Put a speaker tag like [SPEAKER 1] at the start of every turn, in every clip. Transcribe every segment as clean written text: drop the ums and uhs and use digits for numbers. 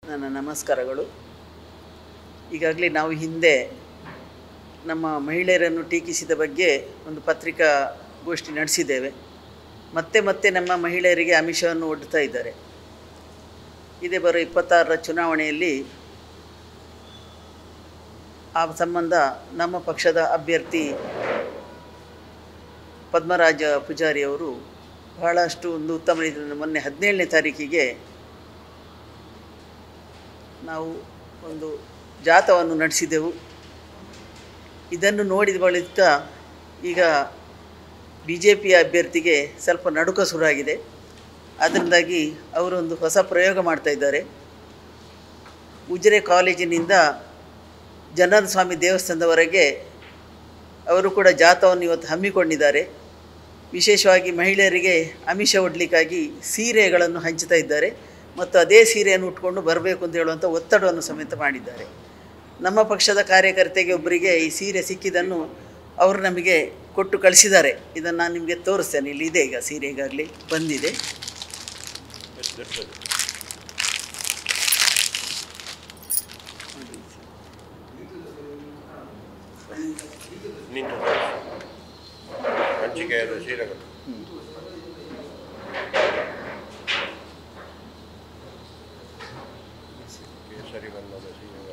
[SPEAKER 1] ನನ್ನ ನಮಸ್ಕಾರಗಳು. ಈಗಾಗಲೇ ನಾವು ಹಿಂದೆ ನಮ್ಮ ಮಹಿಳೆಯರನ್ನು ಟೀಕಿಸಿದ ಬಗ್ಗೆ ಒಂದು ಪತ್ರಿಕಾಗೋಷ್ಠಿ ನಡೆಸಿದ್ದೇವೆ. ಮತ್ತೆ ನಮ್ಮ ಮಹಿಳೆಯರಿಗೆ ಆಮಿಷವನ್ನು ಒಡ್ಡುತ್ತಾ ಇದ್ದಾರೆ. ಇದೇ ಬರೋ 26ರ ಚುನಾವಣೆಯಲ್ಲಿ ಆ ಸಂಬಂಧ ನಮ್ಮ ಪಕ್ಷದ ಅಭ್ಯರ್ಥಿ ಪದ್ಮರಾಜ ಪೂಜಾರಿಯವರು ಬಹಳಷ್ಟು ಒಂದು ಉತ್ತಮ ರೀತಿಯಲ್ಲಿ ಮೊನ್ನೆ 17ನೇ ತಾರೀಕಿಗೆ ನಾವು ಒಂದು ಜಾಥಾವನ್ನು ನಡೆಸಿದೆವು. ಇದನ್ನು ನೋಡಿದ ಬಳಿಕ ಈಗ BJPಯ ಅಭ್ಯರ್ಥಿಗೆ ಸ್ವಲ್ಪ ನಡುಕ ಶುರುವಾಗಿದೆ. ಅದರಿಂದಾಗಿ ಅವರೊಂದು ಹೊಸ ಪ್ರಯೋಗ ಮಾಡ್ತಾಯಿದ್ದಾರೆ. ಉಜಿರೆ ಕಾಲೇಜಿನಿಂದ ಜನಾರ್ದನ ಸ್ವಾಮಿ ದೇವಸ್ಥಾನದವರೆಗೆ ಅವರು ಕೂಡ ಜಾಥಾವನ್ನು ಇವತ್ತು ಹಮ್ಮಿಕೊಂಡಿದ್ದಾರೆ. ವಿಶೇಷವಾಗಿ ಮಹಿಳೆಯರಿಗೆ ಆಮಿಷ ಒಡ್ಲಿಕ್ಕಾಗಿ ಸೀರೆಗಳನ್ನು ಹಂಚುತ್ತಾ ಇದ್ದಾರೆ ಮತ್ತು ಅದೇ ಸೀರೆಯನ್ನು ಉಟ್ಕೊಂಡು ಬರಬೇಕು ಅಂತ ಹೇಳುವಂಥ ಒತ್ತಡವನ್ನು ಸಮೇತ ಮಾಡಿದ್ದಾರೆ. ನಮ್ಮ ಪಕ್ಷದ ಕಾರ್ಯಕರ್ತೆಗೆ ಒಬ್ಬರಿಗೆ ಈ ಸೀರೆ ಸಿಕ್ಕಿದ್ದನ್ನು ಅವರು ನಮಗೆ ಕೊಟ್ಟು ಕಳಿಸಿದ್ದಾರೆ. ಇದನ್ನು ನಾನು ನಿಮಗೆ ತೋರಿಸ್ತೇನೆ. ಇಲ್ಲಿ ಇದೆ, ಈಗ ಸೀರೆ ಈಗಾಗಲೇ ಬಂದಿದೆ.
[SPEAKER 2] ಸೀರೆಗಳು ಕೇಸರಿ ಬಣ್ಣದ ಸೀರೆಗಳು.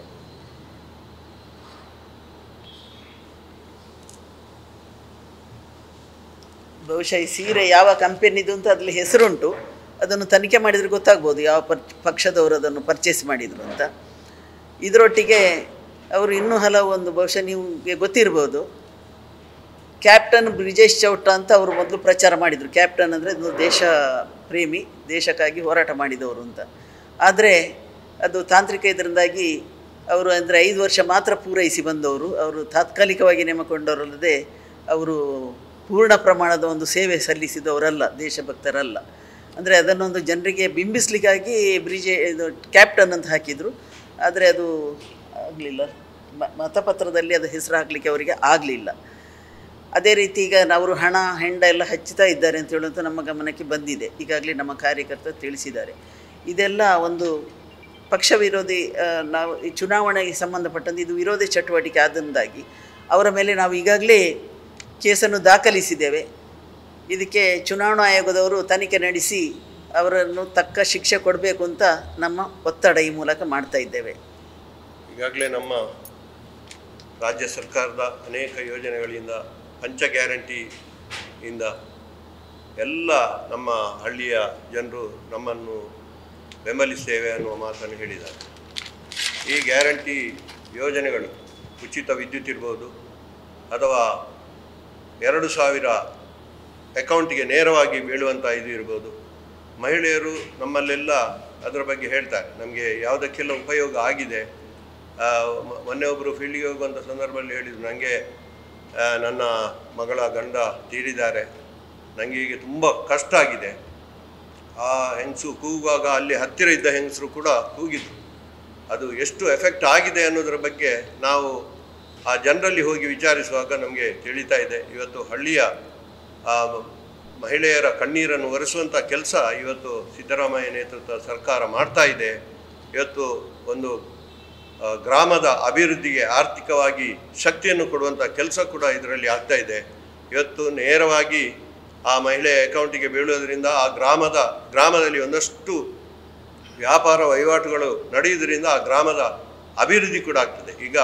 [SPEAKER 1] ಬಹುಶಃ ಈ ಸೀರೆ ಯಾವ ಕಂಪೆನಿದು ಅಂತ ಅದರಲ್ಲಿ ಹೆಸರುಂಟು. ಅದನ್ನು ತನಿಖೆ ಮಾಡಿದರೆ ಗೊತ್ತಾಗ್ಬೋದು ಯಾವ ಪಕ್ಷದವರು ಅದನ್ನು ಪರ್ಚೇಸ್ ಮಾಡಿದರು ಅಂತ. ಇದರೊಟ್ಟಿಗೆ ಅವರು ಇನ್ನೂ ಹಲವು ಒಂದು ಬಹುಶಃ ನಿಮಗೆ ಗೊತ್ತಿರ್ಬೋದು, ಕ್ಯಾಪ್ಟನ್ ಬ್ರಿಜೇಶ್ ಚೌಟ ಅಂತ ಅವರು ಮೊದಲು ಪ್ರಚಾರ ಮಾಡಿದರು. ಕ್ಯಾಪ್ಟನ್ ಅಂದರೆ ಒಂದು ದೇಶ ಪ್ರೇಮಿ, ದೇಶಕ್ಕಾಗಿ ಹೋರಾಟ ಮಾಡಿದವರು ಅಂತ. ಆದರೆ ಅದು ತಾಂತ್ರಿಕ ಇದರಿಂದಾಗಿ ಅವರು ಅಂದರೆ 5 ವರ್ಷ ಮಾತ್ರ ಪೂರೈಸಿ ಬಂದವರು. ಅವರು ತಾತ್ಕಾಲಿಕವಾಗಿ ನೇಮಕೊಂಡವರಲ್ಲದೆ ಅವರು ಪೂರ್ಣ ಪ್ರಮಾಣದ ಒಂದು ಸೇವೆ ಸಲ್ಲಿಸಿದವರಲ್ಲ, ದೇಶಭಕ್ತರಲ್ಲ. ಅಂದರೆ ಅದನ್ನೊಂದು ಜನರಿಗೆ ಬಿಂಬಿಸಲಿಕ್ಕಾಗಿ ಇದು ಕ್ಯಾಪ್ಟನ್ ಅಂತ ಹಾಕಿದರು. ಆದರೆ ಅದು ಆಗಲಿಲ್ಲ, ಮತಪತ್ರದಲ್ಲಿ ಅದು ಹೆಸರು ಹಾಕಲಿಕ್ಕೆ ಅವರಿಗೆ ಆಗಲಿಲ್ಲ. ಅದೇ ರೀತಿ ಈಗ ಅವರು ಹಣ ಹೆಂಡ ಎಲ್ಲ ಹಚ್ಚುತ್ತಾ ಇದ್ದಾರೆ ಅಂತ ಹೇಳುವಂಥ ನಮ್ಮ ಗಮನಕ್ಕೆ ಬಂದಿದೆ. ಈಗಾಗಲೇ ನಮ್ಮ ಕಾರ್ಯಕರ್ತರು ತಿಳಿಸಿದ್ದಾರೆ. ಇದೆಲ್ಲ ಒಂದು ಪಕ್ಷ ವಿರೋಧಿ, ನಾವು ಈ ಚುನಾವಣೆಗೆ ಸಂಬಂಧಪಟ್ಟಂತೆ ಇದು ವಿರೋಧಿ ಚಟುವಟಿಕೆ ಆದ್ದರಿಂದಾಗಿ ಅವರ ಮೇಲೆ ನಾವು ಈಗಾಗಲೇ ಕೇಸನ್ನು ದಾಖಲಿಸಿದ್ದೇವೆ. ಇದಕ್ಕೆ ಚುನಾವಣಾ ಆಯೋಗದವರು ತನಿಖೆ ನಡೆಸಿ ಅವರನ್ನು ತಕ್ಕ ಶಿಕ್ಷೆ ಕೊಡಬೇಕು ಅಂತ ನಮ್ಮ ಒತ್ತಡ ಈ ಮೂಲಕ ಮಾಡ್ತಾ ಇದ್ದೇವೆ.
[SPEAKER 2] ಈಗಾಗಲೇ ನಮ್ಮ ರಾಜ್ಯ ಸರ್ಕಾರದ ಅನೇಕ ಯೋಜನೆಗಳಿಂದ, ಪಂಚ ಗ್ಯಾರಂಟಿಯಿಂದ ಎಲ್ಲ ನಮ್ಮ ಹಳ್ಳಿಯ ಜನರು ನಮ್ಮನ್ನು ಬೆಂಬಲಿಸ್ತೇವೆ ಅನ್ನುವ ಮಾತನ್ನು ಹೇಳಿದ್ದಾರೆ. ಈ ಗ್ಯಾರಂಟಿ ಯೋಜನೆಗಳು ಉಚಿತ ವಿದ್ಯುತ್ ಇರ್ಬೋದು ಅಥವಾ 2000 ಅಕೌಂಟಿಗೆ ನೇರವಾಗಿ ಬೀಳುವಂಥ ಇದು ಇರ್ಬೋದು. ಮಹಿಳೆಯರು ನಮ್ಮಲ್ಲೆಲ್ಲ ಅದರ ಬಗ್ಗೆ ಹೇಳ್ತಾರೆ, ನಮಗೆ ಯಾವುದಕ್ಕೆಲ್ಲ ಉಪಯೋಗ ಆಗಿದೆ. ಮೊನ್ನೆ ಒಬ್ಬರು ಫೀಲ್ಡಿಗೆ ಹೋಗುವಂಥ ಸಂದರ್ಭದಲ್ಲಿ ಹೇಳಿದರು, ನನಗೆ ನನ್ನ ಮಗಳ ಗಂಡ ತೀರಿದ್ದಾರೆ, ನನಗೆ ಈಗ ತುಂಬ ಕಷ್ಟ ಆಗಿದೆ. ಆ ಹೆಂಗಸು ಕೂಗುವಾಗ ಅಲ್ಲಿ ಹತ್ತಿರ ಇದ್ದ ಹೆಂಗಸರು ಕೂಡ ಕೂಗಿದ್ರು. ಅದು ಎಷ್ಟು ಎಫೆಕ್ಟ್ ಆಗಿದೆ ಅನ್ನೋದರ ಬಗ್ಗೆ ನಾವು ಆ ಜನರಲ್ಲಿ ಹೋಗಿ ವಿಚಾರಿಸುವಾಗ ನಮಗೆ ತಿಳಿತಾ ಇದೆ. ಇವತ್ತು ಹಳ್ಳಿಯ ಮಹಿಳೆಯರ ಕಣ್ಣೀರನ್ನು ಒರೆಸುವಂಥ ಕೆಲಸ ಇವತ್ತು ಸಿದ್ದರಾಮಯ್ಯ ನೇತೃತ್ವದ ಸರ್ಕಾರ ಮಾಡ್ತಾ ಇದೆ. ಇವತ್ತು ಒಂದು ಗ್ರಾಮದ ಅಭಿವೃದ್ಧಿಗೆ ಆರ್ಥಿಕವಾಗಿ ಶಕ್ತಿಯನ್ನು ಕೊಡುವಂಥ ಕೆಲಸ ಕೂಡ ಇದರಲ್ಲಿ ಆಗ್ತಾ ಇದೆ. ಇವತ್ತು ನೇರವಾಗಿ ಆ ಮಹಿಳೆಯ ಅಕೌಂಟಿಗೆ ಬೀಳುವುದರಿಂದ ಆ ಗ್ರಾಮದಲ್ಲಿ ಒಂದಷ್ಟು ವ್ಯಾಪಾರ ವಹಿವಾಟುಗಳು ನಡೆಯುವುದರಿಂದ ಆ ಗ್ರಾಮದ ಅಭಿವೃದ್ಧಿ ಕೂಡ ಆಗ್ತದೆ. ಈಗ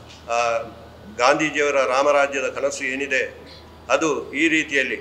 [SPEAKER 2] ಗಾಂಧೀಜಿಯವರ ರಾಮರಾಜ್ಯದ ಕನಸು ಏನಿದೆ ಅದು ಈ ರೀತಿಯಲ್ಲಿ,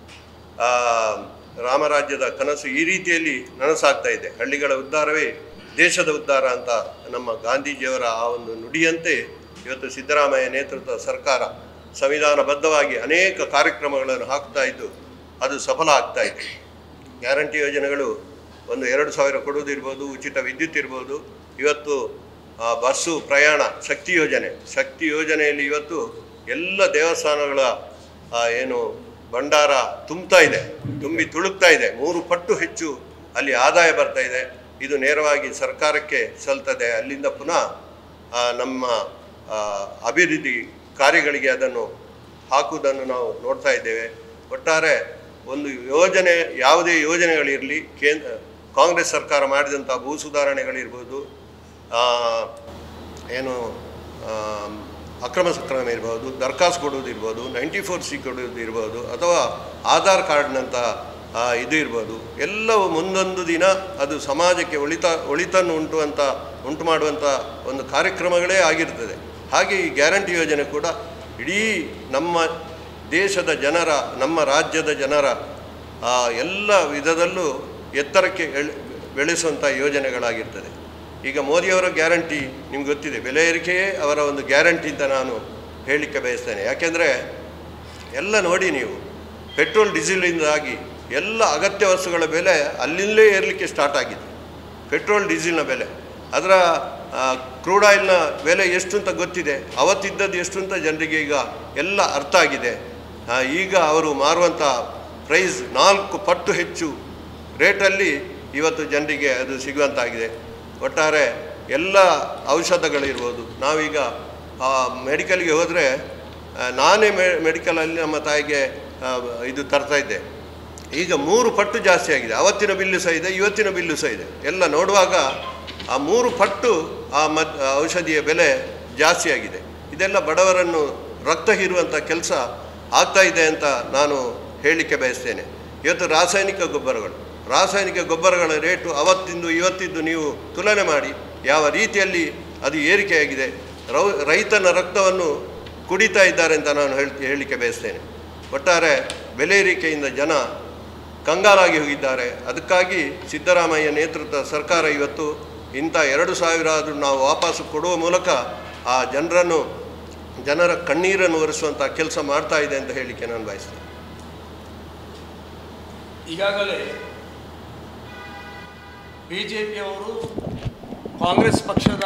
[SPEAKER 2] ರಾಮರಾಜ್ಯದ ಕನಸು ಈ ರೀತಿಯಲ್ಲಿ ನನಸಾಗ್ತಾ ಇದೆ. ಹಳ್ಳಿಗಳ ಉದ್ಧಾರವೇ ದೇಶದ ಉದ್ಧಾರ ಅಂತ ನಮ್ಮ ಗಾಂಧೀಜಿಯವರ ಆ ಒಂದು ನುಡಿಯಂತೆ ಇವತ್ತು ಸಿದ್ದರಾಮಯ್ಯ ನೇತೃತ್ವದ ಸರ್ಕಾರ ಸಂವಿಧಾನಬದ್ಧವಾಗಿ ಅನೇಕ ಕಾರ್ಯಕ್ರಮಗಳನ್ನು ಹಾಕ್ತಾ ಇದ್ದು ಅದು ಸಫಲ ಆಗ್ತಾ ಇದೆ. ಗ್ಯಾರಂಟಿ ಯೋಜನೆಗಳು ಒಂದು 2000 ಕೊಡುವುದಿರ್ಬೋದು, ಉಚಿತ ವಿದ್ಯುತ್ ಇರ್ಬೋದು. ಇವತ್ತು ಬಸ್ಸು ಪ್ರಯಾಣ, ಶಕ್ತಿ ಯೋಜನೆಯಲ್ಲಿ ಇವತ್ತು ಎಲ್ಲ ದೇವಸ್ಥಾನಗಳ ಏನು ಭಂಡಾರ ತುಂಬಿ ತುಳುಕ್ತಾ ಇದೆ. 3 ಪಟ್ಟು ಹೆಚ್ಚು ಅಲ್ಲಿ ಆದಾಯ ಬರ್ತಾ ಇದೆ. ಇದು ನೇರವಾಗಿ ಸರ್ಕಾರಕ್ಕೆ ಸಲ್ತದೆ. ಅಲ್ಲಿಂದ ಪುನಃ ನಮ್ಮ ಅಭಿವೃದ್ಧಿ ಕಾರ್ಯಗಳಿಗೆ ಅದನ್ನು ಹಾಕುವುದನ್ನು ನಾವು ನೋಡ್ತಾ ಇದ್ದೇವೆ. ಒಟ್ಟಾರೆ ಒಂದು ಯೋಜನೆ, ಯಾವುದೇ ಯೋಜನೆಗಳಿರಲಿ, ಕಾಂಗ್ರೆಸ್ ಸರ್ಕಾರ ಮಾಡಿದಂಥ ಭೂ ಸುಧಾರಣೆಗಳಿರ್ಬೋದು, ಏನು ಅಕ್ರಮ ಸಕ್ರಮ ಇರ್ಬೋದು, ದರ್ಖಾಸ್ತು ಕೊಡುವುದಿರ್ಬೋದು, 94C ಕೊಡುವುದು ಇರ್ಬೋದು, ಅಥವಾ ಆಧಾರ್ ಕಾರ್ಡ್ನಂಥ ಇದು ಇರ್ಬೋದು, ಎಲ್ಲವೂ ಮುಂದೊಂದು ದಿನ ಅದು ಸಮಾಜಕ್ಕೆ ಒಳಿತನ್ನು ಉಂಟು ಮಾಡುವಂಥ ಒಂದು ಕಾರ್ಯಕ್ರಮಗಳೇ ಆಗಿರ್ತದೆ. ಹಾಗೆ ಈ ಗ್ಯಾರಂಟಿ ಯೋಜನೆ ಕೂಡ ಇಡೀ ನಮ್ಮ ದೇಶದ ಜನರ, ನಮ್ಮ ರಾಜ್ಯದ ಜನರ ಎಲ್ಲ ವಿಧದಲ್ಲೂ ಎತ್ತರಕ್ಕೆ ಬೆಳೆಸುವಂಥ ಯೋಜನೆಗಳಾಗಿರ್ತದೆ. ಈಗ ಮೋದಿಯವರ ಗ್ಯಾರಂಟಿ ನಿಮ್ಗೆ ಗೊತ್ತಿದೆ, ಬೆಲೆ ಏರಿಕೆಯೇ ಅವರ ಒಂದು ಗ್ಯಾರಂಟಿ ಅಂತ ನಾನು ಹೇಳಲಿಕ್ಕೆ ಬಯಸ್ತೇನೆ. ಯಾಕೆಂದರೆ ಎಲ್ಲ ನೋಡಿ ನೀವು, ಪೆಟ್ರೋಲ್ ಡೀಸೆಲಿಂದಾಗಿ ಎಲ್ಲ ಅಗತ್ಯ ವಸ್ತುಗಳ ಬೆಲೆ ಅಲ್ಲಿಂದಲೇ ಏರಲಿಕ್ಕೆ ಸ್ಟಾರ್ಟ್ ಆಗಿದೆ. ಪೆಟ್ರೋಲ್ ಡೀಸೆಲ್ನ ಬೆಲೆ, ಅದರ ಕ್ರೂಡ್ ಆಯಿಲ್ನ ಬೆಲೆ ಎಷ್ಟು ಅಂತ ಗೊತ್ತಿದೆ, ಅವತ್ತಿದ್ದದ್ದು ಎಷ್ಟು ಅಂತ ಜನರಿಗೆ ಈಗ ಎಲ್ಲ ಅರ್ಥ ಆಗಿದೆ. ಈಗ ಅವರು ಮಾರುವಂಥ ಪ್ರೈಸ್ 4 ಪಟ್ಟು ಹೆಚ್ಚು ರೇಟಲ್ಲಿ ಇವತ್ತು ಜನರಿಗೆ ಅದು ಸಿಗುವಂತಾಗಿದೆ. ಒಟ್ಟಾರೆ ಎಲ್ಲ ಔಷಧಗಳಿರ್ಬೋದು, ನಾವೀಗ ಮೆಡಿಕಲ್ಗೆ ಹೋದರೆ, ನಾನೇ ಮೆಡಿಕಲಲ್ಲಿ ನಮ್ಮ ತಾಯಿಗೆ ಇದು ತರ್ತಾಯಿದ್ದೆ, ಈಗ 3 ಪಟ್ಟು ಜಾಸ್ತಿ ಆಗಿದೆ. ಅವತ್ತಿನ ಬಿಲ್ಲು ಸಹ ಇದೆ, ಇವತ್ತಿನ ಬಿಲ್ಲು ಸಹ ಇದೆ. ಎಲ್ಲ ನೋಡುವಾಗ ಆ 3 ಪಟ್ಟು ಔಷಧಿಯ ಬೆಲೆ ಜಾಸ್ತಿ ಆಗಿದೆ. ಇದೆಲ್ಲ ಬಡವರನ್ನು ರಕ್ತ ಹೀರುವಂಥ ಕೆಲಸ ಆಗ್ತಾಯಿದೆ ಅಂತ ನಾನು ಹೇಳಲಿಕ್ಕೆ ಬಯಸ್ತೇನೆ. ಇವತ್ತು ರಾಸಾಯನಿಕ ಗೊಬ್ಬರಗಳ ರೇಟು ಅವತ್ತಿಂದು ಇವತ್ತಿದ್ದು ನೀವು ತುಲನೆ ಮಾಡಿ ಯಾವ ರೀತಿಯಲ್ಲಿ ಅದು ಏರಿಕೆಯಾಗಿದೆ. ರೈತನ ರಕ್ತವನ್ನು ಕುಡಿತಾ ಇದ್ದಾರೆ ಅಂತ ನಾನು ಹೇಳಲಿಕ್ಕೆ ಬಯಸ್ತೇನೆ. ಒಟ್ಟಾರೆ ಬೆಲೆ ಏರಿಕೆಯಿಂದ ಜನ ಕಂಗಾಲಾಗಿ ಹೋಗಿದ್ದಾರೆ. ಅದಕ್ಕಾಗಿ ಸಿದ್ದರಾಮಯ್ಯ ನೇತೃತ್ವದ ಸರ್ಕಾರ ಇವತ್ತು ಇಂಥ 2,000 ಆದರೂ ನಾವು ವಾಪಸ್ಸು ಕೊಡುವ ಮೂಲಕ ಆ ಜನರ ಕಣ್ಣೀರನ್ನು ಒರೆಸುವಂಥ ಕೆಲಸ ಮಾಡ್ತಾ ಇದೆ ಅಂತ ಹೇಳಲಿಕ್ಕೆ ನಾನು ಬಯಸ್ತೇನೆ.
[SPEAKER 3] ಈಗಾಗಲೇ ಬಿಜೆಪಿಯವರು ಕಾಂಗ್ರೆಸ್ ಪಕ್ಷದ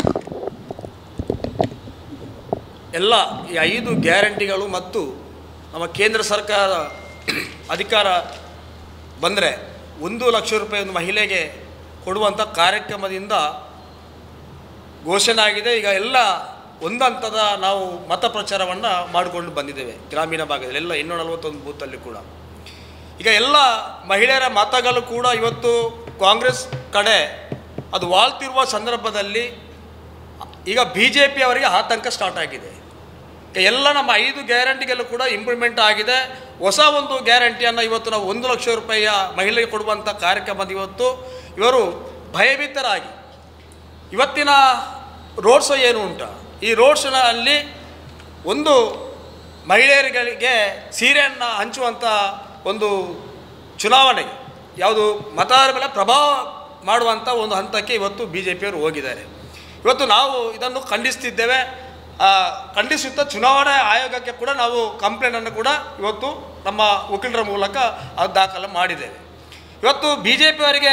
[SPEAKER 3] ಎಲ್ಲ ಈ 5 ಗ್ಯಾರಂಟಿಗಳು ಮತ್ತು ನಮ್ಮ ಕೇಂದ್ರ ಸರ್ಕಾರ ಅಧಿಕಾರ ಬಂದರೆ 1 ಲಕ್ಷ ರೂಪಾಯಿ ಒಂದು ಮಹಿಳೆಗೆ ಕೊಡುವಂಥ ಕಾರ್ಯಕ್ರಮದಿಂದ ಘೋಷಣೆ ಆಗಿದೆ. ಈಗ ಎಲ್ಲ ಒಂದು ಹಂತದ ನಾವು ಮತ ಪ್ರಚಾರವನ್ನು ಮಾಡಿಕೊಂಡು ಬಂದಿದ್ದೇವೆ ಗ್ರಾಮೀಣ ಭಾಗದಲ್ಲಿ ಎಲ್ಲ 241 ಬೂತಲ್ಲಿ ಕೂಡ. ಈಗ ಎಲ್ಲ ಮಹಿಳೆಯರ ಮತಗಳು ಕೂಡ ಇವತ್ತು ಕಾಂಗ್ರೆಸ್ ಕಡೆ ಅದು ವಾಲ್ತಿರುವ ಸಂದರ್ಭದಲ್ಲಿ ಈಗ BJP ಅವರಿಗೆ ಆತಂಕ ಸ್ಟಾರ್ಟ್ ಆಗಿದೆ. ಎಲ್ಲ ನಮ್ಮ 5 ಗ್ಯಾರಂಟಿಗಳು ಕೂಡ ಇಂಪ್ಲಿಮೆಂಟ್ ಆಗಿದೆ. ಹೊಸ ಒಂದು ಗ್ಯಾರಂಟಿಯನ್ನು ಇವತ್ತು ನಾವು 1 ಲಕ್ಷ ರೂಪಾಯಿಯ ಮಹಿಳೆಗೆ ಕೊಡುವಂಥ ಕಾರ್ಯಕ್ರಮದ ಇವತ್ತು ಇವರು ಭಯಭೀತರಾಗಿ ಇವತ್ತಿನ ರೋಡ್ ಶೋ ಏನು ಉಂಟ, ಈ ರೋಡ್ ಶೋನಲ್ಲಿ ಒಂದು ಮಹಿಳೆಯರಿಗೆ ಸೀರೆಯನ್ನು ಹಂಚುವಂಥ ಒಂದು ಚುನಾವಣೆಗೆ ಯಾವುದು ಮತದಾರರ ಮೇಲೆ ಪ್ರಭಾವ ಮಾಡುವಂಥ ಒಂದು ಹಂತಕ್ಕೆ ಇವತ್ತು BJPಯವರು ಹೋಗಿದ್ದಾರೆ. ಇವತ್ತು ನಾವು ಇದನ್ನು ಖಂಡಿಸ್ತಿದ್ದೇವೆ. ಖಂಡಿಸುತ್ತಾ ಚುನಾವಣಾ ಆಯೋಗಕ್ಕೆ ಕೂಡ ನಾವು ಕಂಪ್ಲೇಂಟನ್ನು ಕೂಡ ಇವತ್ತು ನಮ್ಮ ವಕೀಲರ ಮೂಲಕ ಅದು ದಾಖಲೆ ಮಾಡಿದ್ದೇವೆ. ಇವತ್ತು BJPಯವರಿಗೆ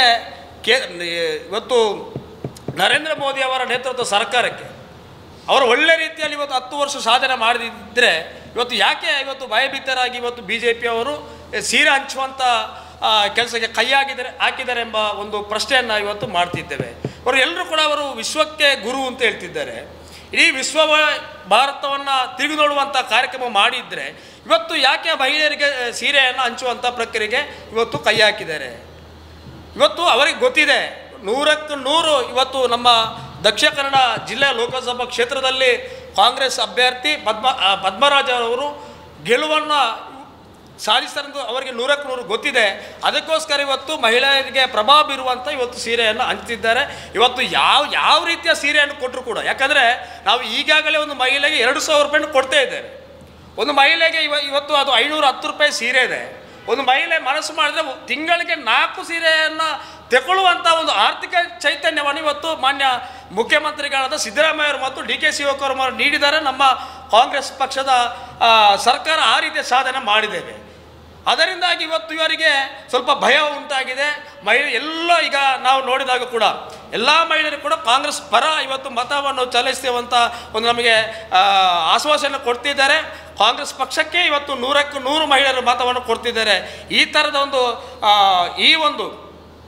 [SPEAKER 3] ಇವತ್ತು ನರೇಂದ್ರ ಮೋದಿ ಅವರ ನೇತೃತ್ವದ ಸರ್ಕಾರಕ್ಕೆ ಅವರು ಒಳ್ಳೆ ರೀತಿಯಲ್ಲಿ ಇವತ್ತು 10 ವರ್ಷ ಸಾಧನೆ ಮಾಡದಿದ್ದರೆ ಇವತ್ತು ಯಾಕೆ ಇವತ್ತು ಭಯಭೀತರಾಗಿ ಇವತ್ತು BJPಯವರು ಸೀರೆ ಹಂಚುವಂಥ ಕೆಲಸಕ್ಕೆ ಹಾಕಿದ್ದಾರೆ ಎಂಬ ಒಂದು ಪ್ರಶ್ನೆಯನ್ನು ಇವತ್ತು ಮಾಡ್ತಿದ್ದೇವೆ. ಅವರು ಎಲ್ಲರೂ ಕೂಡ ಅವರು ವಿಶ್ವಕ್ಕೆ ಗುರು ಅಂತ ಹೇಳ್ತಿದ್ದಾರೆ. ಇಡೀ ಭಾರತವನ್ನು ತಿರುಗಿ ನೋಡುವಂಥ ಕಾರ್ಯಕ್ರಮ ಮಾಡಿದರೆ ಇವತ್ತು ಯಾಕೆ ಮಹಿಳೆಯರಿಗೆ ಸೀರೆಯನ್ನು ಹಂಚುವಂಥ ಪ್ರಕ್ರಿಯೆಗೆ ಇವತ್ತು ಕೈ ಹಾಕಿದ್ದಾರೆ. ಇವತ್ತು ಅವರಿಗೆ ಗೊತ್ತಿದೆ 100ಕ್ಕೆ 100 ಇವತ್ತು ನಮ್ಮ ದಕ್ಷಿಣ ಕನ್ನಡ ಜಿಲ್ಲೆಯ ಲೋಕಸಭಾ ಕ್ಷೇತ್ರದಲ್ಲಿ ಕಾಂಗ್ರೆಸ್ ಅಭ್ಯರ್ಥಿ ಪದ್ಮರಾಜ್ ಅವರು ಗೆಲುವನ್ನು ಸಾಧಿಸ್ತಾರೆಂದು ಅವರಿಗೆ 100ಕ್ಕೆ 100 ಗೊತ್ತಿದೆ. ಅದಕ್ಕೋಸ್ಕರ ಇವತ್ತು ಮಹಿಳೆಯರಿಗೆ ಪ್ರಭಾವ ಬೀರುವಂಥ ಇವತ್ತು ಸೀರೆಯನ್ನು ಹಂಚ್ತಿದ್ದಾರೆ. ಇವತ್ತು ಯಾವ ರೀತಿಯ ಸೀರೆಯನ್ನು ಕೊಟ್ಟರು ಕೂಡ, ಯಾಕಂದರೆ ನಾವು ಈಗಾಗಲೇ ಒಂದು ಮಹಿಳೆಗೆ 2,000 ರೂಪಾಯಿನ ಕೊಡ್ತಾ ಇದ್ದೇವೆ. ಒಂದು ಮಹಿಳೆಗೆ ಇವತ್ತು ಅದು 510 ರೂಪಾಯಿ ಸೀರೆ ಇದೆ. ಒಂದು ಮಹಿಳೆ ಮನಸ್ಸು ಮಾಡಿದ್ರೆ ತಿಂಗಳಿಗೆ 4 ಸೀರೆಯನ್ನು ತೆಗೊಳ್ಳುವಂಥ ಒಂದು ಆರ್ಥಿಕ ಚೈತನ್ಯವನ್ನು ಇವತ್ತು ಮಾನ್ಯ ಮುಖ್ಯಮಂತ್ರಿಗಳಾದ ಸಿದ್ದರಾಮಯ್ಯವರು ಮತ್ತು DK ಶಿವಕುಮಾರ್ ಅವರು ನೀಡಿದ್ದಾರೆ. ನಮ್ಮ ಕಾಂಗ್ರೆಸ್ ಪಕ್ಷದ ಸರ್ಕಾರ ಆ ರೀತಿಯ ಸಾಧನೆ ಮಾಡಿದ್ದೇವೆ. ಅದರಿಂದಾಗಿ ಇವತ್ತು ಇವರಿಗೆ ಸ್ವಲ್ಪ ಭಯ ಉಂಟಾಗಿದೆ. ಎಲ್ಲ ಈಗ ನಾವು ನೋಡಿದಾಗ ಕೂಡ ಎಲ್ಲ ಮಹಿಳೆಯರು ಕೂಡ ಕಾಂಗ್ರೆಸ್ ಪರ ಇವತ್ತು ಮತವನ್ನು ಚಲಾಯಿಸ್ತೇವಂತ ಒಂದು ನಮಗೆ ಆಶ್ವಾಸನೆ ಕೊಡ್ತಿದ್ದಾರೆ. ಕಾಂಗ್ರೆಸ್ ಪಕ್ಷಕ್ಕೆ ಇವತ್ತು 100ಕ್ಕೆ 100 ಮಹಿಳೆಯರು ಮತವನ್ನು ಕೊಡ್ತಿದ್ದಾರೆ. ಈ ಥರದ ಒಂದು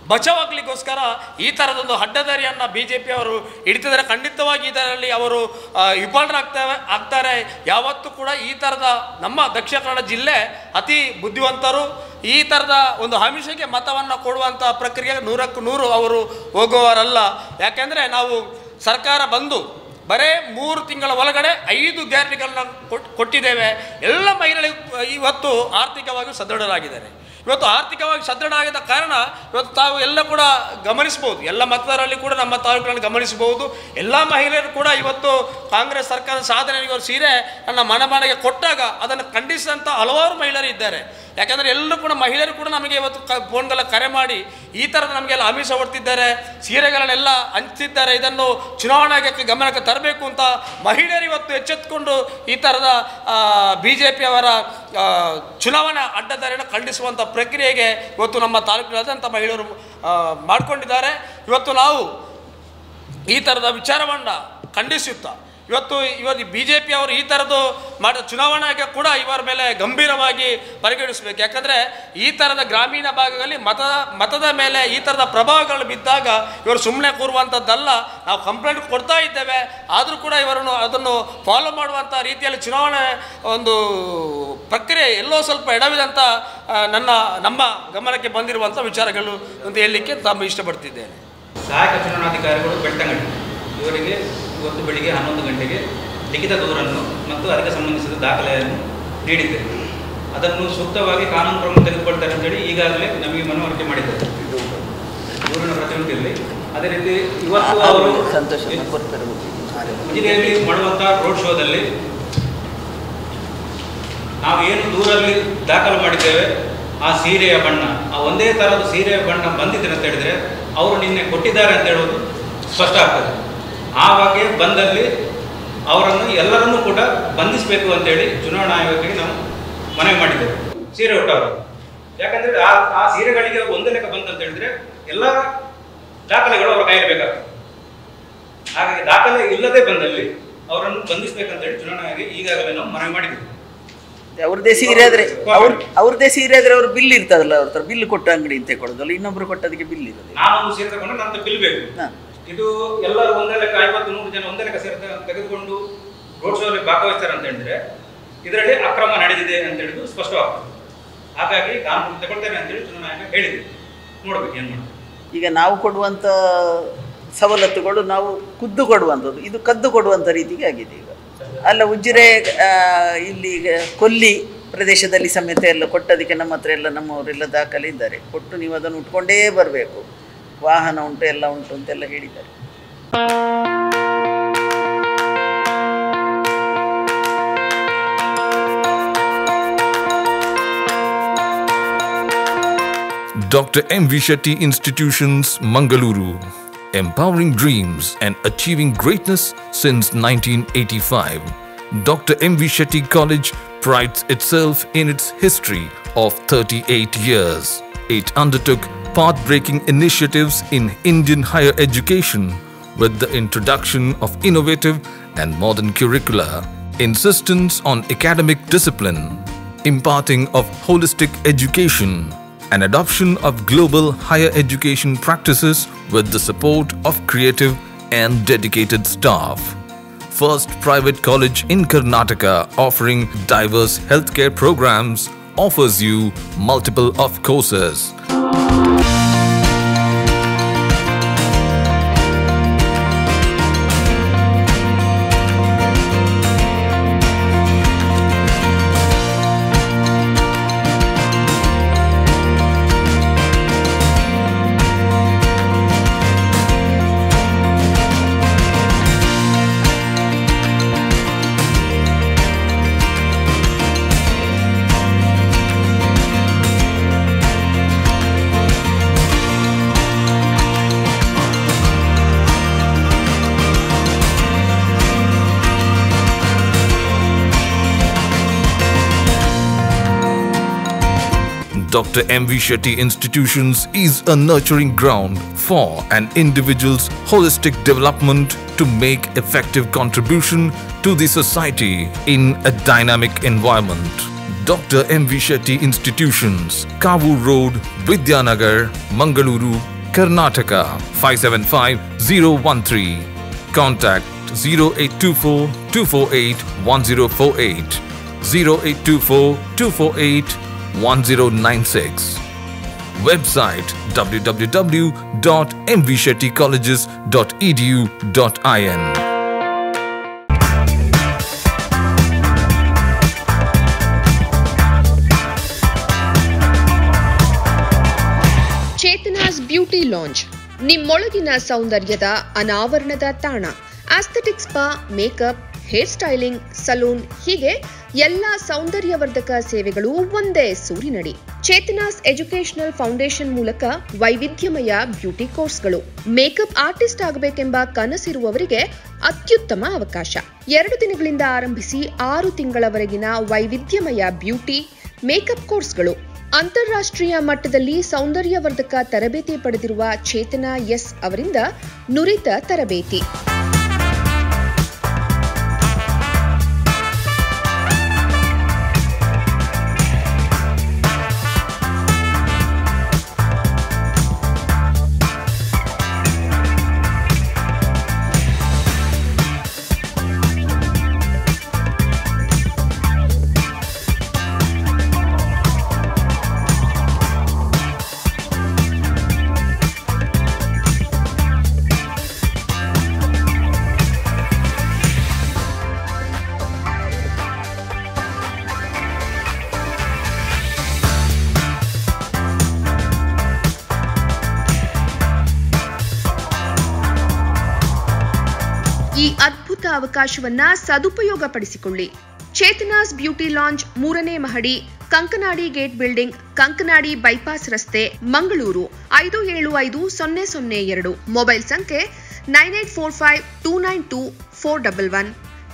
[SPEAKER 3] ಬಚಾವಾಗಲಿಕ್ಕೋಸ್ಕರ ಈ ಥರದೊಂದು ಅಡ್ಡದಾರಿಯನ್ನು BJP ಅವರು ಹಿಡಿತಿದ್ದಾರೆ. ಖಂಡಿತವಾಗಿ ಇದರಲ್ಲಿ ಅವರು ಆಗ್ತಾರೆ. ಯಾವತ್ತೂ ಕೂಡ ಈ ಥರದ ನಮ್ಮ ದಕ್ಷಿಣ ಕನ್ನಡ ಜಿಲ್ಲೆ ಅತಿ ಬುದ್ಧಿವಂತರು. ಈ ಥರದ ಒಂದು ಆಮಿಷಕ್ಕೆ ಮತವನ್ನು ಕೊಡುವಂಥ ಪ್ರಕ್ರಿಯೆಗೆ 100ಕ್ಕೆ 100 ಅವರು ಹೋಗುವವರಲ್ಲ. ಯಾಕೆಂದರೆ ನಾವು ಸರ್ಕಾರ ಬಂದು ಬರೇ 3 ತಿಂಗಳ ಒಳಗಡೆ 5 ಗ್ಯಾರಂಟಿಗಳನ್ನ ಕೊಟ್ಟಿದ್ದೇವೆ. ಎಲ್ಲ ಮಹಿಳೆಗಳು ಇವತ್ತು ಆರ್ಥಿಕವಾಗಿ ಸದೃಢರಾಗಿದ್ದಾರೆ. ಇವತ್ತು ಆರ್ಥಿಕವಾಗಿ ಸದೃಢ ಆಗಿದ್ದ ಕಾರಣ ಇವತ್ತು ತಾವು ಎಲ್ಲ ಕೂಡ ಗಮನಿಸ್ಬೋದು, ಎಲ್ಲ ಮತದಾರರಲ್ಲಿ ಕೂಡ ನಮ್ಮ ತಾಲೂಕಿನಲ್ಲಿ ಗಮನಿಸಬಹುದು. ಎಲ್ಲ ಮಹಿಳೆಯರು ಕೂಡ ಇವತ್ತು ಕಾಂಗ್ರೆಸ್ ಸರ್ಕಾರದ ಸಾಧನೆಗೆ ಅವರು ಸೀರೆ ನನ್ನ ಮನೆಗೆ ಕೊಟ್ಟಾಗ ಅದನ್ನು ಖಂಡಿಸಿದಂಥ ಹಲವಾರು ಮಹಿಳೆಯರು ಇದ್ದಾರೆ. ಯಾಕಂದರೆ ಎಲ್ಲರೂ ಕೂಡ ಮಹಿಳೆಯರು ಕೂಡ ನಮಗೆ ಇವತ್ತು ಫೋನ್ಗೆಲ್ಲ ಕರೆ ಮಾಡಿ ಈ ಥರದ ನಮಗೆಲ್ಲ ಆಮಿಷ ಹೊಡ್ತಿದ್ದಾರೆ, ಸೀರೆಗಳನ್ನೆಲ್ಲ ಹಂಚ್ತಿದ್ದಾರೆ, ಇದನ್ನು ಚುನಾವಣೆಗೆ ಗಮನಕ್ಕೆ ತರಬೇಕು ಅಂತ ಮಹಿಳೆಯರು ಇವತ್ತು ಎಚ್ಚೆತ್ತುಕೊಂಡು ಈ ಥರದ BJP ಅವರ ಚುನಾವಣಾ ಅಡ್ಡದಾರಿಯನ್ನು ಖಂಡಿಸುವಂಥ ಪ್ರಕ್ರಿಯೆಗೆ ಇವತ್ತು ನಮ್ಮ ತಾಲೂಕಿನಾದ್ಯಂತ ಮಹಿಳೆಯರು ಮಾಡಿಕೊಂಡಿದ್ದಾರೆ. ಇವತ್ತು ನಾವು ಈ ಥರದ ವಿಚಾರವನ್ನು ಖಂಡಿಸುತ್ತಾ ಇವತ್ತು BJP ಅವರು ಈ ಥರದ್ದು ಮಾಡಿದ ಚುನಾವಣೆಗೆ ಕೂಡ ಇವರ ಮೇಲೆ ಗಂಭೀರವಾಗಿ ಪರಿಗಣಿಸಬೇಕು. ಯಾಕಂದರೆ ಈ ಥರದ ಗ್ರಾಮೀಣ ಭಾಗಗಳಲ್ಲಿ ಮತದ ಮೇಲೆ ಈ ಥರದ ಪ್ರಭಾವಗಳು ಬಿದ್ದಾಗ ಇವರು ಸುಮ್ಮನೆ ಕೂರುವಂಥದ್ದಲ್ಲ. ನಾವು ಕಂಪ್ಲೇಂಟ್ ಕೊಡ್ತಾ ಇದ್ದೇವೆ, ಆದರೂ ಕೂಡ ಇವರನ್ನು ಅದನ್ನು ಫಾಲೋ ಮಾಡುವಂಥ ರೀತಿಯಲ್ಲಿ ಚುನಾವಣೆ ಒಂದು ಪ್ರಕ್ರಿಯೆ ಎಲ್ಲೋ ಸ್ವಲ್ಪ ಎಡವಿದಂಥ ನಮ್ಮ ಗಮನಕ್ಕೆ ಬಂದಿರುವಂಥ ವಿಚಾರಗಳು ಅಂತ ಹೇಳಲಿಕ್ಕೆ ತಾವು ಇಷ್ಟಪಡ್ತಿದ್ದೇನೆ.
[SPEAKER 4] ಸಹಾಯಕ ಚುನಾವಣಾಧಿಕಾರಿಗಳು ಬೆಳ್ತಂಗಡಿ ಇವರಿಗೆ ಇವತ್ತು ಬೆಳಿಗ್ಗೆ 11 ಗಂಟೆಗೆ ಲಿಖಿತ ದೂರನ್ನು ಮತ್ತು ಅದಕ್ಕೆ ಸಂಬಂಧಿಸಿದ ದಾಖಲೆಯನ್ನು ನೀಡಿದ್ದೇವೆ. ಅದನ್ನು ಸೂಕ್ತವಾಗಿ ಕಾನೂನು ಕ್ರಮ ತೆಗೆದುಕೊಳ್ತಾರೆ ಅಂತೇಳಿ ಈಗಾಗಲೇ ನಮಗೆ ಮನವರಿಕೆ ಮಾಡಿದ್ದಾರೆ ದೂರಿನ ಪ್ರತಿನಿಧಿಯಲ್ಲಿ. ಅದೇ ರೀತಿ ಇವತ್ತು ಅವರು ಉಜಿರೆಯಲ್ಲಿ ಮಾಡುವಂಥ ರೋಡ್ ಶೋದಲ್ಲಿ ನಾವು ಏನು ದೂರಲ್ಲಿ ದಾಖಲು ಮಾಡಿದ್ದೇವೆ ಆ ಸೀರೆಯ ಬಣ್ಣ, ಆ ಒಂದೇ ಥರದ ಸೀರೆಯ ಬಣ್ಣ ಬಂದಿದೆ ಅಂತ ಹೇಳಿದರೆ ಅವರು ನಿನ್ನೆ ಕೊಟ್ಟಿದ್ದಾರೆ ಅಂತ ಹೇಳೋದು ಸ್ಪಷ್ಟ ಆಗ್ತದೆ. ಆವಾಗೆ ಬಂದಲ್ಲಿ ಅವರನ್ನು ಎಲ್ಲರನ್ನೂ ಕೂಡ ಬಂಧಿಸಬೇಕು ಅಂತೇಳಿ ಚುನಾವಣಾ ಆಯೋಗಕ್ಕೆ ನಾವು ಮನವಿ ಮಾಡಿದ್ದೇವೆ ಸೀರೆ ಹುಟ್ಟವರು. ಯಾಕಂದರೆ ಆ ಸೀರೆಗಳಿಗೆ ಒಂದೇ ಲೆಕ್ಕ ಬಂತಂತ ಹೇಳಿದರೆ ಎಲ್ಲ ದಾಖಲೆಗಳು ಅವರ ಕೈಯಲ್ಲಿರಬೇಕಾಗ್ತದೆ. ಹಾಗಾಗಿ ದಾಖಲೆ ಇಲ್ಲದೆ ಬಂದಲ್ಲಿ ಅವರನ್ನು ಬಂಧಿಸಬೇಕಂತೇಳಿ ಚುನಾವಣಾ ಆಯೋಗ ಈಗಾಗಲೇ ನಾವು ಮನವಿ ಮಾಡಿದ್ದೇವೆ.
[SPEAKER 1] ಅವ್ರದ್ದೇ ಸೀರೆ ಆದರೆ ಅವ್ರದ್ದೇ ಸೀರೆ ಆದರೆ ಅವ್ರ ಬಿಲ್ ಇರ್ತದಲ್ಲ, ಅವ್ರ ಹತ್ರ ಬಿಲ್ ಕೊಟ್ಟ ಅಂಗಡಿ ಅಂತ ಕೊಡೋದಲ್ಲ, ಇನ್ನೊಬ್ರು ಕೊಟ್ಟದಕ್ಕೆ ಬಿಲ್ ಇರೋದು.
[SPEAKER 4] ನಾನೊಂದು ಸೀರೆ ತಗೊಂಡು ನನ್ನ ಬಿಲ್ ಬೇಕು. ಇದು ಎಲ್ಲರೂ ಒಂದೇ ಲೆಕ್ಕ 50-100 ಜನ ಒಂದೇ ಲೆಕ್ಕ ಸೇರಿ ತೆಗೆದುಕೊಂಡು ರೋಡ್ ಶೋ ಅಲ್ಲಿ ಭಾಗವಹಿಸ್ತಾರೆ ಅಂತ ಹೇಳಿದ್ರೆ ಇದರಲ್ಲಿ ಅಕ್ರಮ ನಡೆದಿದೆ ಅಂತ ಹೇಳಿದ್ದು ಸ್ಪಷ್ಟವಾಗ್ತದೆ. ಹಾಗಾಗಿ ಕಾನೂನು ತಗೊಳ್ತೇನೆ ಅಂತೇಳಿ ಚುನಾವಣಾ ಆಯೋಗ ಹೇಳಿದೆ. ನೋಡ್ಬೇಕು ಏನು ಮಾಡ್ತಾರೆ.
[SPEAKER 1] ಈಗ ನಾವು ಕೊಡುವಂಥ ಸವಲತ್ತುಗಳು ನಾವು ಖುದ್ದು ಕೊಡುವಂಥದ್ದು, ಇದು ಕದ್ದು ಕೊಡುವಂಥ ರೀತಿಗೆ ಆಗಿದೆ ಈಗ. ಅಲ್ಲ ಉಜಿರೆ ಇಲ್ಲಿ ಕೊಲ್ಲಿ ಪ್ರದೇಶದಲ್ಲಿ ಸಮೇತ ಎಲ್ಲ ಕೊಟ್ಟದಕ್ಕೆ ನಮ್ಮ ಹತ್ರ ಎಲ್ಲ ನಮ್ಮವರೆಲ್ಲ ದಾಖಲೆ ಇದ್ದಾರೆ. ಕೊಟ್ಟು ನೀವು ಅದನ್ನು ಉಟ್ಕೊಂಡೇ ಬರಬೇಕು, ವಾಹನ ಉಂಟು ಎಲ್ಲ ಉಂಟು ಅಂತೆಲ್ಲ ಹೇಳಿದ್ದಾರೆ.
[SPEAKER 5] Dr. M.V. Shetty Institutions, Mangaluru. Empowering dreams and achieving greatness since 1985. Dr. M.V. Shetty College prides itself in its history of 38 years. It undertook path-breaking initiatives in Indian higher education with the introduction of innovative and modern curricula, insistence on academic discipline, imparting of holistic education, and adoption of global higher education practices with the support of creative and dedicated staff. First private college in Karnataka offering diverse healthcare programs offers you multiple of courses. Dr. M.V. Shetty Institutions is a nurturing ground for an individual's holistic development to make effective contribution to the society in a dynamic environment. Dr. M.V. Shetty Institutions, Kavu Road, Vidyanagar, Mangaluru Karnataka 575013. Contact 0824 248 1048, 0824 248 1096. Website www.mvshettycolleges.edu.in.
[SPEAKER 6] Chetana's beauty lounge, ನಿಮ್ಮೊಳಗಿನ ಸೌಂದರ್ಯದ ಅನಾವರಣದ ತಾಣ. Aesthetic spa, makeup, hair styling, salon ಹೀಗೆ ಎಲ್ಲ ಸೌಂದರ್ಯವರ್ಧಕ ಸೇವೆಗಳು ಒಂದೇ ಸೂರಿನಡಿ. ಚೇತನಾಸ್ ಎಜುಕೇಶನಲ್ ಫೌಂಡೇಶನ್ ಮೂಲಕ ವೈವಿಧ್ಯಮಯ ಬ್ಯೂಟಿ ಕೋರ್ಸ್ಗಳು. ಮೇಕಪ್ ಆರ್ಟಿಸ್ಟ್ ಆಗಬೇಕೆಂಬ ಕನಸಿರುವವರಿಗೆ ಅತ್ಯುತ್ತಮ ಅವಕಾಶ. 2 ದಿನಗಳಿಂದ ಆರಂಭಿಸಿ 6 ತಿಂಗಳವರೆಗಿನ ವೈವಿಧ್ಯಮಯ ಬ್ಯೂಟಿ, ಮೇಕಪ್ ಕೋರ್ಸ್ಗಳು. ಅಂತಾರಾಷ್ಟ್ರೀಯ ಮಟ್ಟದಲ್ಲಿ ಸೌಂದರ್ಯವರ್ಧಕ ತರಬೇತಿ ಪಡೆದಿರುವ ಚೇತನಾ ಎಸ್ ಅವರಿಂದ ನುರಿತ ತರಬೇತಿ. ಈ ಅದ್ಭುತ ಅವಕಾಶವನ್ನ ಸದುಪಯೋಗಪಡಿಸಿಕೊಳ್ಳಿ. ಚೇತನಾಸ್ ಬ್ಯೂಟಿ ಲಾಂಜ್ 3ನೇ ಮಹಡಿ, Kankanadi gate building, Kankanadi bypass ರಸ್ತೆ, ಮಂಗಳೂರು 575002. ಮೊಬೈಲ್ ಸಂಖ್ಯೆ 9845292411,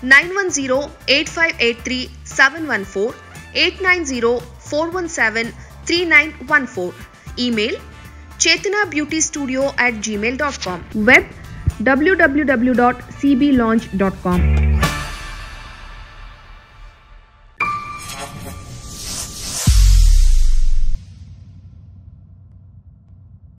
[SPEAKER 6] 9108583714, 8904173914. Email chetanabeautystudio@gmail.com. Web www.cblaunch.com.